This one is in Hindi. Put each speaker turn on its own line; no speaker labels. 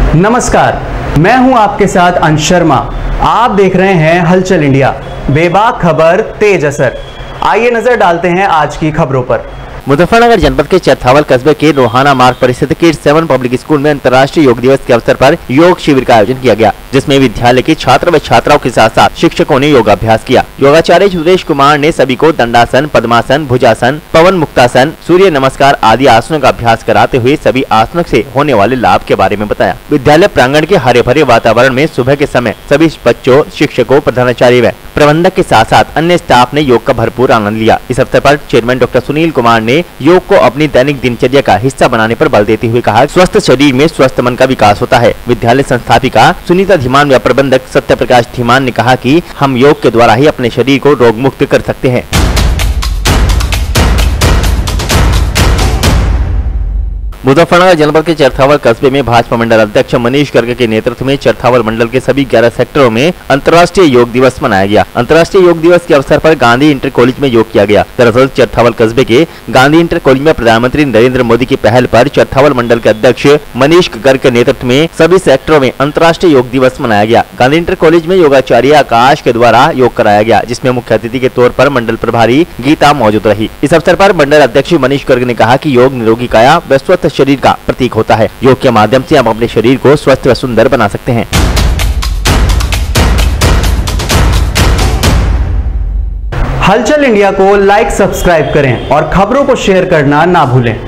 नमस्कार, मैं हूं आपके साथ अंश शर्मा। आप देख रहे हैं हलचल इंडिया, बेबाक खबर तेज असर। आइए नजर डालते हैं आज की खबरों पर।
मुजफ्फरनगर जनपद के चरथावल कस्बे के रोहाना मार्ग पर स्थित किड्स 7 पब्लिक स्कूल में अंतर्राष्ट्रीय योग दिवस के अवसर पर योग शिविर का आयोजन किया गया, जिसमें विद्यालय के छात्र व छात्राओं के साथ साथ शिक्षकों ने योगाभ्यास किया। योगाचार्य सुरेश कुमार ने सभी को दंडासन, पद्मासन, भुजासन, पवन मुक्तासन, सूर्य नमस्कार आदि आसनों का अभ्यास कराते हुए सभी आसनों से होने वाले लाभ के बारे में बताया। विद्यालय प्रांगण के हरे भरे वातावरण में सुबह के समय सभी बच्चों, शिक्षकों, प्रधानाचार्य व प्रबंधक के साथ साथ अन्य स्टाफ ने योग का भरपूर आनंद लिया। इस अवसर पर चेयरमैन डॉक्टर सुनील कुमार ने योग को अपनी दैनिक दिनचर्या का हिस्सा बनाने पर बल देते हुए कहा, स्वस्थ शरीर में स्वस्थ मन का विकास होता है। विद्यालय संस्थापिका सुनीता धीमान व प्रबंधक सत्यप्रकाश धीमान ने कहा कि हम योग के द्वारा ही अपने शरीर को रोग मुक्त कर सकते हैं। मुजफ्फरनगर जनपद के चरथावल कस्बे में भाजपा मंडल अध्यक्ष मनीष गर्ग के नेतृत्व में चरथावल मंडल के सभी 11 सेक्टरों में अंतर्राष्ट्रीय योग दिवस मनाया गया। अंतर्राष्ट्रीय योग दिवस के अवसर पर गांधी इंटर कॉलेज में योग किया गया। दरअसल चरथावल कस्बे के गांधी इंटर कॉलेज में प्रधानमंत्री नरेंद्र मोदी की पहल पर चरथावल मंडल के अध्यक्ष मनीष गर्ग के नेतृत्व में सभी सेक्टरों में अंतर्राष्ट्रीय योग दिवस मनाया गया। गांधी इंटर कॉलेज में योगाचार्य आकाश के द्वारा योग कराया गया, जिसमें मुख्य अतिथि के तौर पर मंडल प्रभारी गीता मौजूद रही। इस अवसर पर मंडल अध्यक्ष मनीष गर्ग ने कहा कि योग निरोगी काया व स्वस्थ शरीर का प्रतीक होता है। योग के माध्यम से हम अपने शरीर को स्वस्थ व सुंदर बना सकते हैं।
हलचल इंडिया को लाइक, सब्सक्राइब करें और खबरों को शेयर करना ना भूलें।